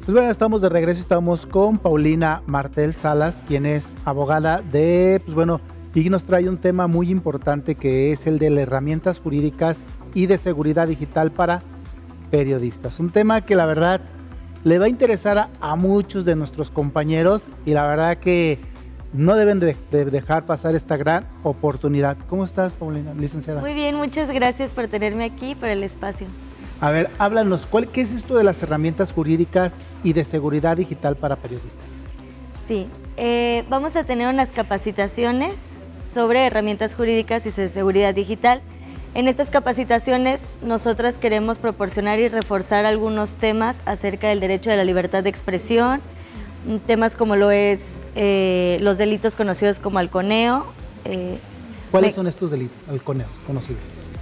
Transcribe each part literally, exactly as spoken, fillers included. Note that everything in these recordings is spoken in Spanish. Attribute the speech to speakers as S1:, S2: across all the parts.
S1: Pues bueno, estamos de regreso, estamos con Paulina Martel Salas, quien es abogada de, pues bueno, y nos trae un tema muy importante que es el de las herramientas jurídicas y de seguridad digital para periodistas. Un tema que la verdad le va a interesar a, a muchos de nuestros compañeros y la verdad que no deben de, de dejar pasar esta gran oportunidad. ¿Cómo estás, Paulina, licenciada?
S2: Muy bien, muchas gracias por tenerme aquí, por el espacio.
S1: A ver, háblanos, ¿cuál, ¿qué es esto de las herramientas jurídicas y de seguridad digital para periodistas?
S2: Sí, eh, vamos a tener unas capacitaciones sobre herramientas jurídicas y de seguridad digital. En estas capacitaciones nosotras queremos proporcionar y reforzar algunos temas acerca del derecho de la libertad de expresión, temas como lo es eh, los delitos conocidos como halconeo. Eh,
S1: ¿Cuáles
S2: me...
S1: son estos delitos halconeos conocidos?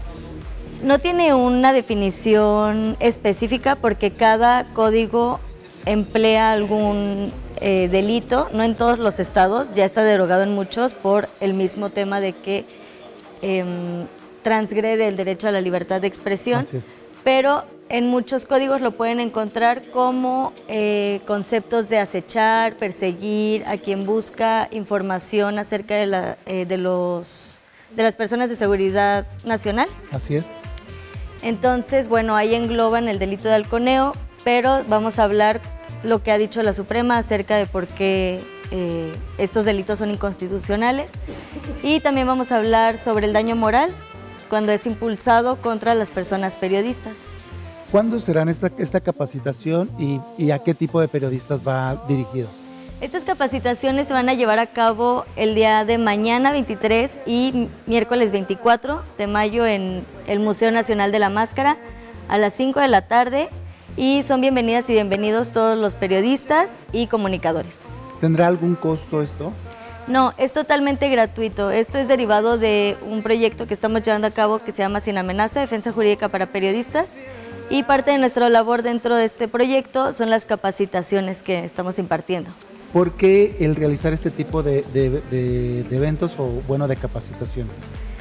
S2: No tiene una definición específica porque cada código emplea algún eh, delito, no en todos los estados, ya está derogado en muchos por el mismo tema de que eh, transgrede el derecho a la libertad de expresión, pero en muchos códigos lo pueden encontrar como eh, conceptos de acechar, perseguir a quien busca información acerca de, la, eh, de, los, de las personas de seguridad nacional.
S1: Así es.
S2: Entonces, bueno, ahí engloban el delito de halconeo, pero vamos a hablar lo que ha dicho la Suprema acerca de por qué eh, estos delitos son inconstitucionales. Y también vamos a hablar sobre el daño moral cuando es impulsado contra las personas periodistas.
S1: ¿Cuándo será esta, esta capacitación y, y a qué tipo de periodistas va dirigido?
S2: Estas capacitaciones se van a llevar a cabo el día de mañana veintitrés y miércoles veinticuatro de mayo en el Museo Nacional de la Máscara a las cinco de la tarde y son bienvenidas y bienvenidos todos los periodistas y comunicadores.
S1: ¿Tendrá algún costo esto?
S2: No, es totalmente gratuito. Esto es derivado de un proyecto que estamos llevando a cabo que se llama Sin Amenaza, Defensa Jurídica para Periodistas. Y parte de nuestra labor dentro de este proyecto son las capacitaciones que estamos impartiendo.
S1: ¿Por qué el realizar este tipo de, de, de, de eventos o, bueno, de capacitaciones?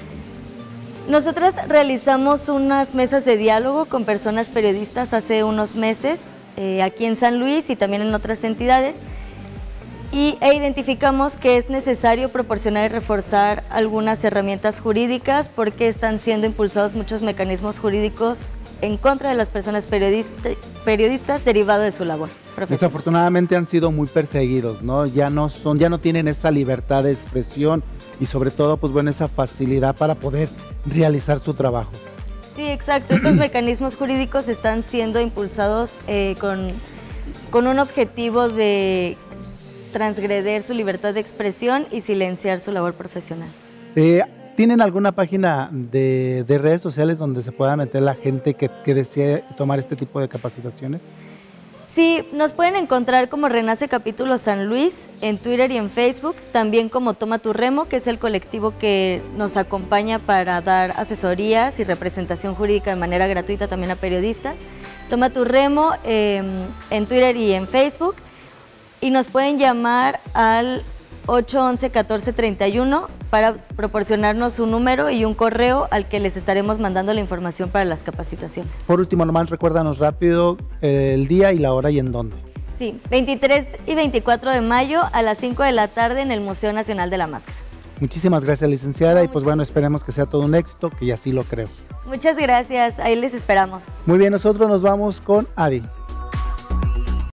S2: Nosotras realizamos unas mesas de diálogo con personas periodistas hace unos meses, eh, aquí en San Luis y también en otras entidades, y, e identificamos que es necesario proporcionar y reforzar algunas herramientas jurídicas porque están siendo impulsados muchos mecanismos jurídicos en contra de las personas periodista, periodistas derivado de su labor profesional.
S1: Desafortunadamente han sido muy perseguidos, ¿no? Ya no son, ya no tienen esa libertad de expresión y sobre todo, pues bueno, esa facilidad para poder realizar su trabajo.
S2: Sí, exacto. Estos mecanismos jurídicos están siendo impulsados eh, con, con un objetivo de transgreder su libertad de expresión y silenciar su labor profesional.
S1: Eh, ¿Tienen alguna página de, de redes sociales donde se pueda meter la gente que, que desee tomar este tipo de capacitaciones?
S2: Sí, nos pueden encontrar como Renace Capítulo San Luis en Twitter y en Facebook, también como Toma tu Remo, que es el colectivo que nos acompaña para dar asesorías y representación jurídica de manera gratuita también a periodistas. Toma tu Remo eh, en Twitter y en Facebook y nos pueden llamar al ocho once, catorce treinta y uno para proporcionarnos un número y un correo al que les estaremos mandando la información para las capacitaciones.
S1: Por último, nomás recuérdanos rápido eh, el día y la hora y en dónde.
S2: Sí, veintitrés y veinticuatro de mayo a las cinco de la tarde en el Museo Nacional de la Máscara.
S1: Muchísimas gracias, licenciada, no, y pues bueno, esperemos que sea todo un éxito, que así lo creo.
S2: Muchas gracias, ahí les esperamos.
S1: Muy bien, nosotros nos vamos con Adi.